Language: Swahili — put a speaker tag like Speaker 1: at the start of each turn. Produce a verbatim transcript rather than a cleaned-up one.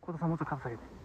Speaker 1: 小田さんもうちょっと肩下げて。